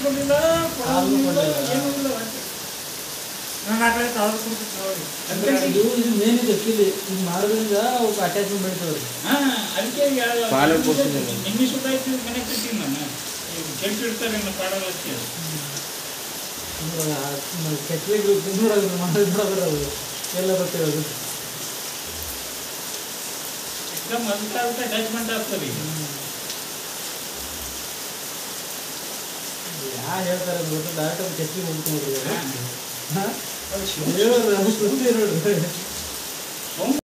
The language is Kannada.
ಕೊಡಲಿಲ್ಲ ಏನೂ ಇಲ್ಲ. ನಾನು ಆ ಕಡೆ ತಾವು ಕೊಡ್ತಿತ್ತು ಇದು ಮೇನ್ ಇದೆ ಕಿಲಿ ಇದು ಮಾಡೋದ್ರಿಂದ ಅವಕ್ಕೆ ಅಟ್ಯಾಚ್ಮೆಂಟ್ ಬೆಳಿತಾವ್ರಿ. ಅದಕ್ಕೆ ನಿನ್ನೆ ಸುತ್ತಾಯ್ತು ಮನೆ ಕಟ್ತೀನಿ ನಾನು ಕೆಲ್ಸ ಇಡ್ತಾರೆ ಪಾಡೋದಕ್ಕೆ ಕೆಟ್ಟಲಿಗೆ ನೋಡೋದು ಮಾಡೋದು ಅವರು ಎಲ್ಲ ಬರ್ತಿರೋದು एकदम हल्का हल्का अटैचमेंट ಆಗ್ತದೆ. ಯಾರು ಹೇಳ್ತಾರೆ ಗೊತ್ತು ಡೈರೆಕ್ಟ್ ಕೆಟ್ಟಲಿಗೆ ಹೋಗ್ಬಿಟ್ಟು ನೋಡಿದ್ರೆ ಹಾಂ ಹೇಳೋದು